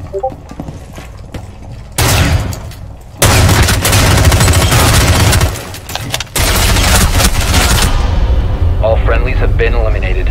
All friendlies have been eliminated.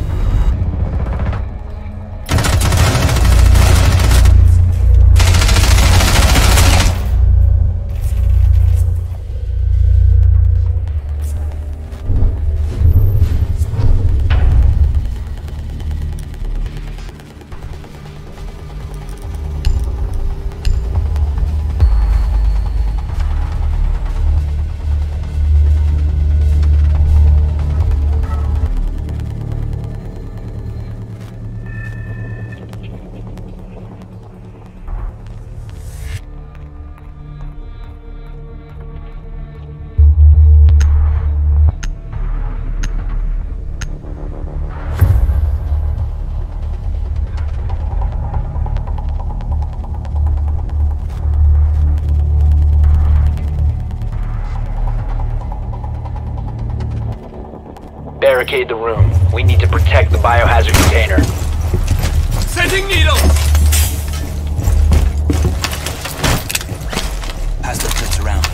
Barricade the room. We need to protect the biohazard container. Sending needles! Pass the clips around.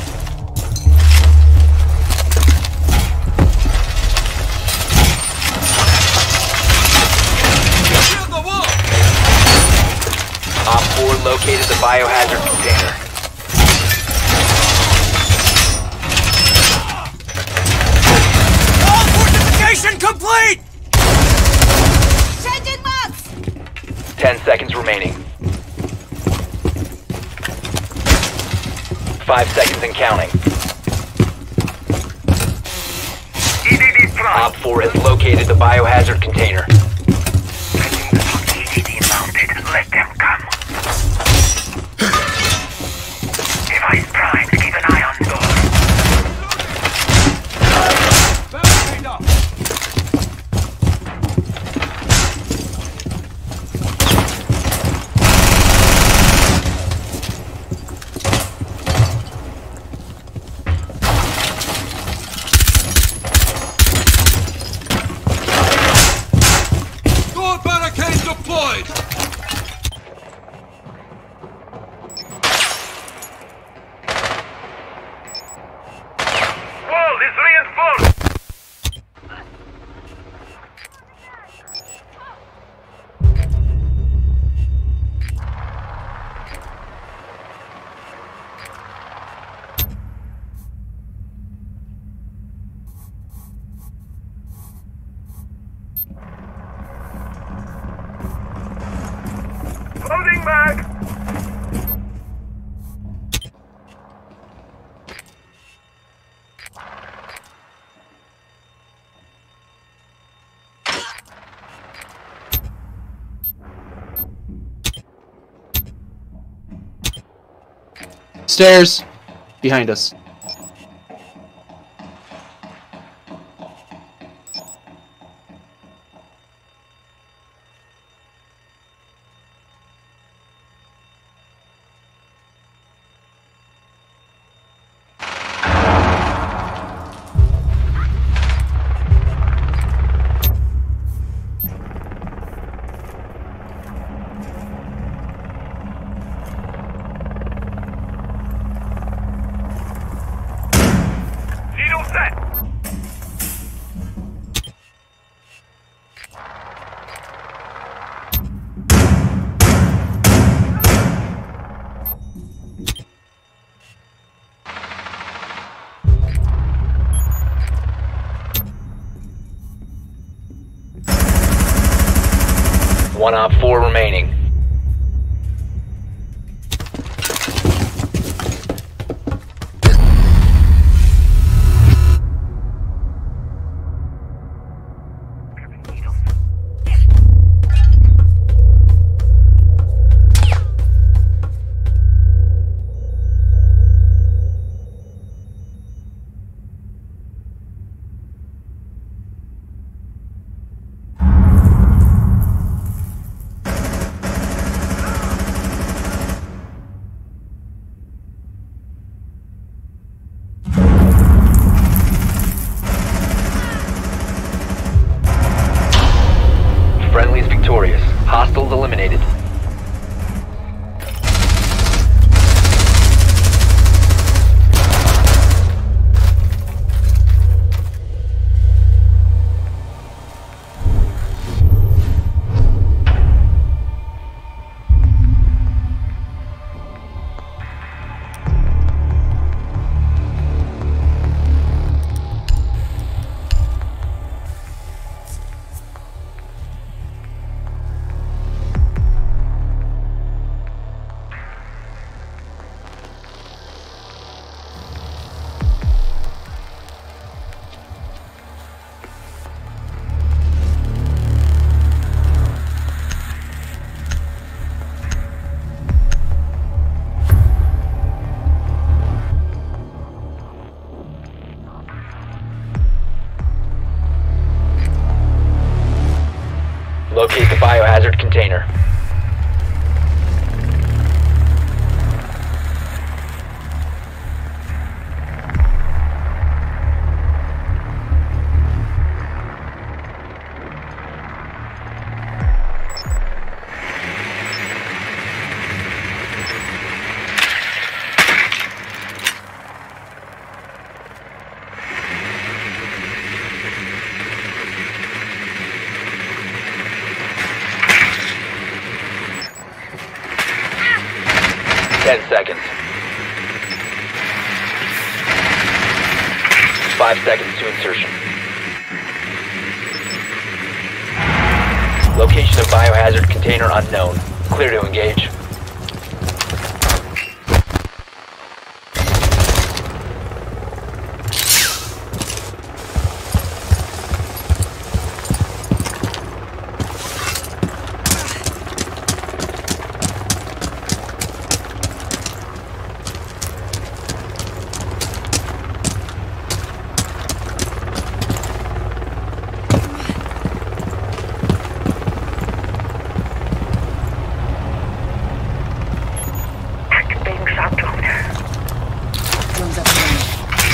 Shield the wall! Op 4 located the biohazard container. Mission complete! Changing maps! 10 seconds remaining. 5 seconds and counting. Op 4 has located the biohazard container. Let them come. Device primed. Keep an eye on door. Barricade up! Door barricade deployed! Wall is reinforced. Loading back. Stairs behind us. Needle set. One Op 4 remaining. 10 seconds. 5 seconds to insertion. Location of biohazard container unknown. Clear to engage. Activating shock drone. Drones up and running.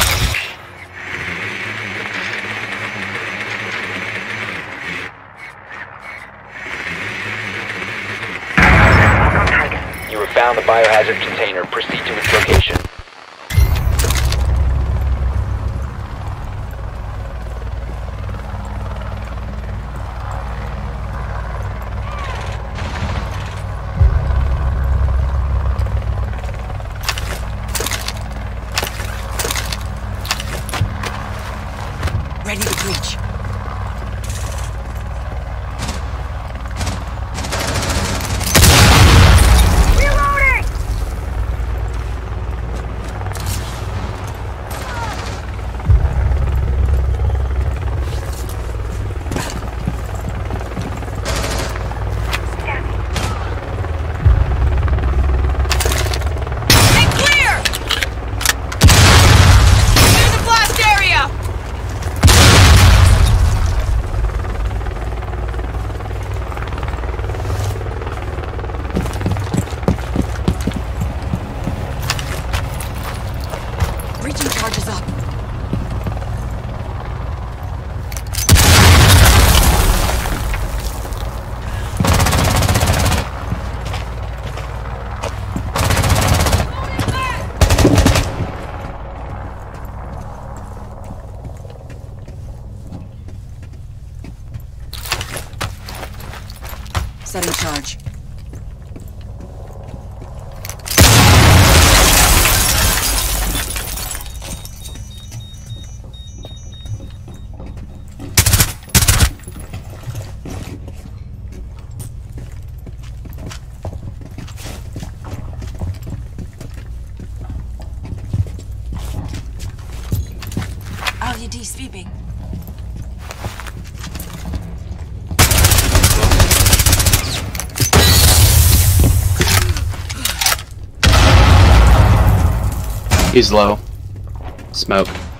Lock on target. You have found the biohazard container. Proceed to its location. Ready to breach. Reloading! Get clear! Clear the blast area! Breaching charges up. Setting charge. LED sweeping. He's low. Smoke.